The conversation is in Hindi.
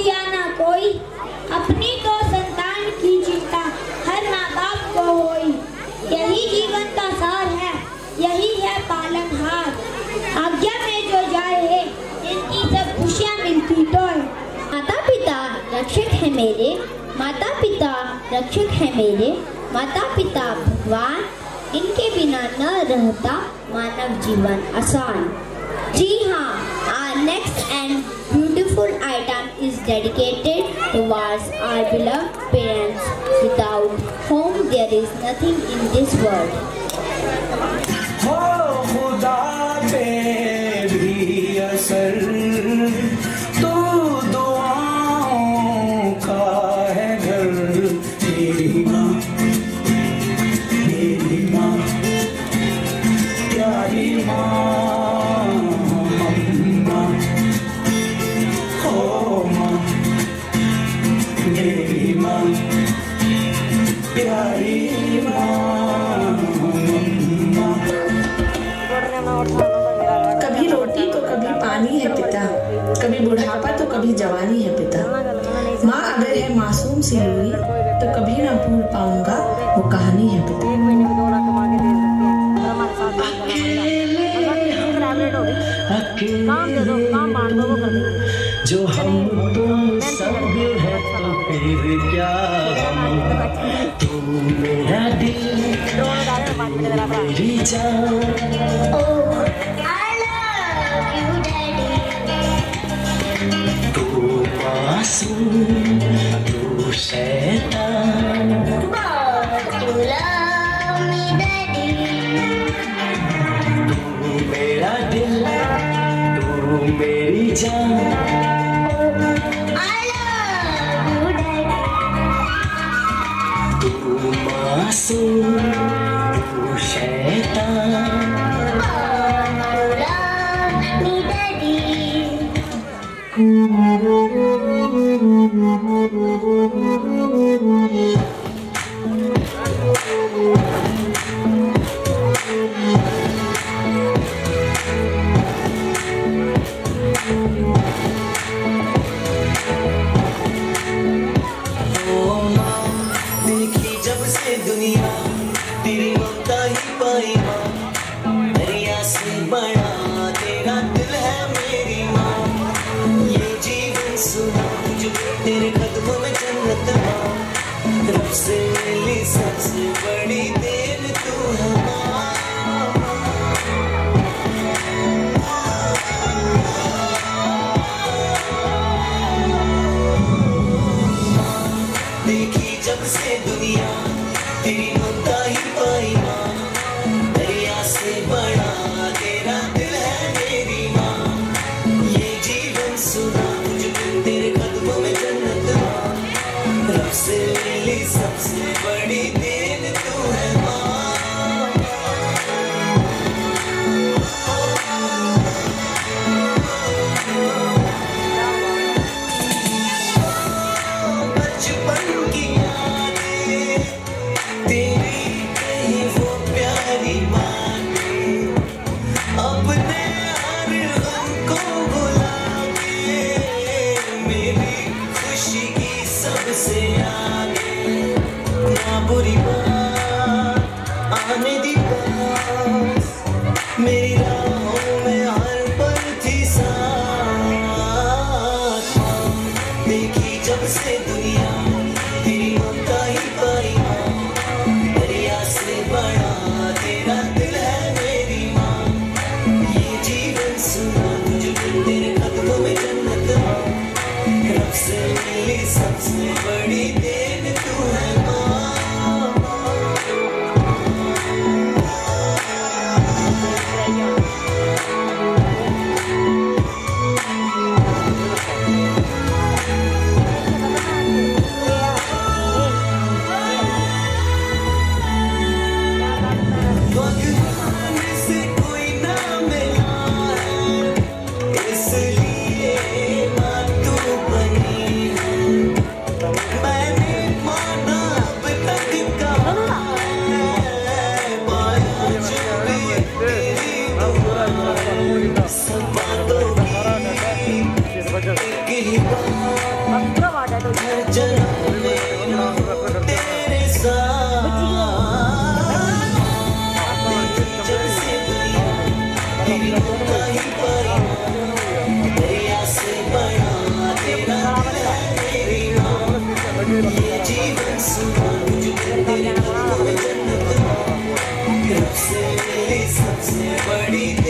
दिया ना कोई, अपनी तो संतान की चिंता हर माँ बाप को होई। यही जीवन का सार है, यही है पालनहार। आज्ञा में जो जाए है, इनकी सब खुशियाँ मिलती तो है। माता पिता रक्षक है मेरे, माता पिता रक्षक है मेरे, माता पिता भगवान, इनके बिना न रहता मानव जीवन आसान। जी हाँ, our next and beautiful item is dedicated towards our beloved parents, without whom there is nothing in this world. हो खुदा पे भी असर, तू दुआओं का है घर। मेरी माँ, मेरी माँ, प्यारी माँ, मम्मा, हो माँ, मेरी माँ, प्यारी माँ। कभी रोटी तो कभी पानी है पिता, कभी बुढ़ापा तो कभी जवानी है पिता। माँ अगर है मासूम सी लोरी, तो कभी ना भूल पाऊंगा वो कहानी है पिता। जो हम तुम सब है तो फिर क्या हम, तू मेरा दिल, मेरी जान। तू मासूम, तू शैतान, तू मेरा दिल, तू मेरी जान। तू मासूम, तू शैतान। देखी जब से दुनिया, तेरी ममता ही पाई माँ। दरिया से बड़ा तेरा दिल है मेरी माँ। ये जीवन सुना जो तेरे कदमों में जन्नत माँ। रब से मिली सबसे बड़ी देन तू है माँ। देखी जब से दुनिया, तेरी ममता ही पाई माँ। दरिया से बड़ा तेरा दिल है मेरी माँ। ये जीवन सुना जो तेरे कदमों में जन्नत माँ। रब से मिली सबसे बड़ी देन तू है माँ। बचपन की यादें तेरी कहीं वो प्यारी बातें, अपने हर गम को भुला के मेरी खुशी की सबसे आगे। ना बुरी बात आने दी पास, मेरी राहों में हर पल थी साथ। देखी जब से दुनिया, तेरी ममता ही पाई माँ। दरिया से बड़ा तेरा दिल है मेरी माँ। ये जीवन सुना जो तेरे कदमों में जन्नत माँ। रब से मिली सबसे बड़ी देन तू है माँ। जीवन सुना तेरे जन्नत रब से मिली सबसे बड़ी